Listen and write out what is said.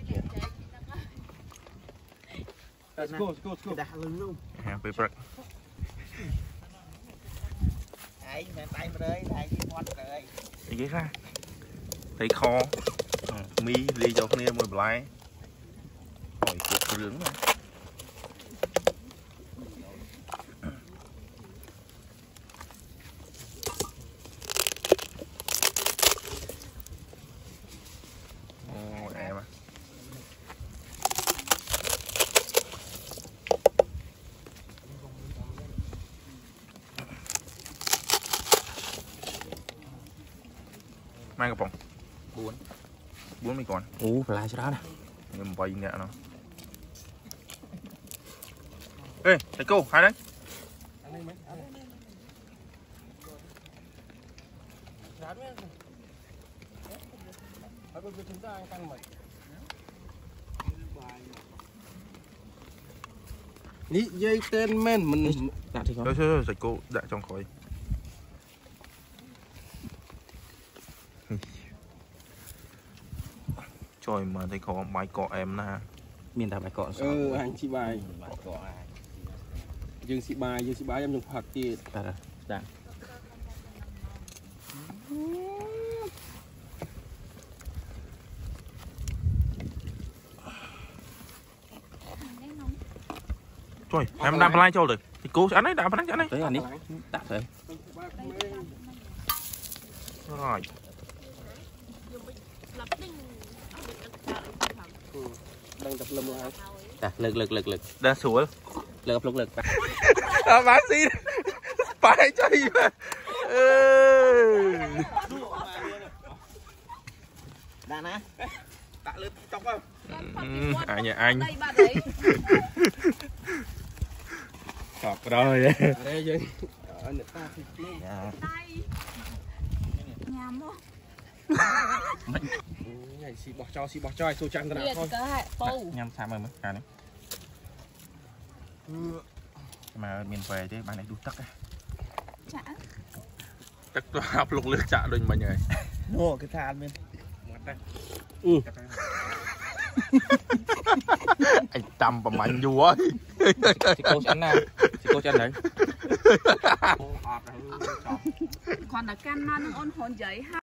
Let's go. Đã lưng luôn. Happy birthday. Ai mẹ tay mà đây, tay đi ngon rồi. Cái ra. Thấy kho. Mi đi cho kia mùi blái. Hỏi cuộc rướng này. Ồ, em à. Mang cái bông. Bốn mấy con. Phải lại cho đó nè. Nhưng mà bay nhẹ nó. Ê, thầy cô, hai đấy. Ní dây tên men mình Đặt thì có. Thôi, thầy cô đã trong khỏi. Trời mà thầy có máy cọ em nè. Miền Tây bài cọ. anh chị bài. Dương chị bài em dùng phạt kia. Dạ. Trời, em đạp lại cho được. Thì cô ăn đấy, đạp lại cho này. Tới anh đi. Tạm thôi. Rồi. Đang tập lâm lại. Dạ, lực. Đã sủa. Lực. Bán gì? Phải chơi mà. Đã nè. Đã lên trong không? À nhà anh. Chọc rồi đấy. Đây vậy. Nhắm không? Này xì bỏ cho ai xô chăn ra thôi. Nhâm sao mà mới cả đấy. Mà miền về chứ bạn này đút tắc á. Chả. Chắc tôi học lục lướt chạ đôi mà nhảy. Nô cái than bên. Anh Tâm và mạnh vua ấy. Thì cô chắn nào. Thì cô chắn đấy. Còn là can non ôn hồn giấy ha.